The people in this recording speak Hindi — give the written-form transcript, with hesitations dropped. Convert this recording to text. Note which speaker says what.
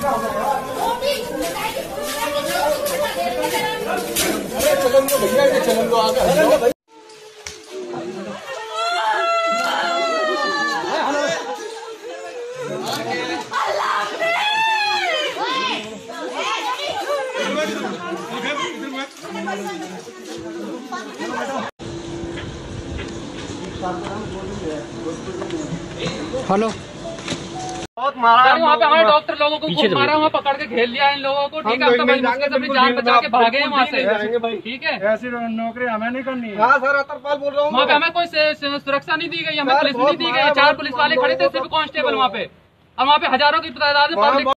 Speaker 1: चलन दो आगे।
Speaker 2: हेलो,
Speaker 3: बहुत मारा
Speaker 2: वहाँ पे हमारे डॉक्टर लोगों को खूब मारा, वहाँ पकड़ के घेर लिया इन लोगों को। ठीक है, हम तो भाई मुश्किल से अपनी जान बचा के भागे हैं वहाँ से। ठीक है,
Speaker 3: ऐसी नौकरी हमें नहीं करनी है।
Speaker 1: हाँ सर, अतरपाल बोल रहा हूँ।
Speaker 2: वहाँ पे हमें कोई सुरक्षा नहीं दी गई, हमें पुलिस नहीं दी गई। 4 पुलिस वाले खड़े थे, सिर्फ कांस्टेबल वहाँ पे, और वहाँ पे हजारों की तादाद में